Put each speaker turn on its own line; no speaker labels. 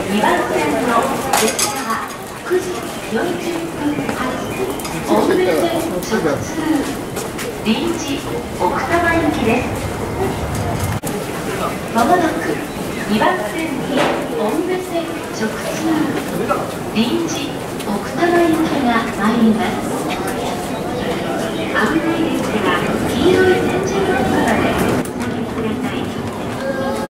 2番線の列車は9時40分発青梅線直通臨時奥多摩行きです。まもなく2番線に青梅線直通臨時奥多摩行きが参ります。危ないですが黄色い線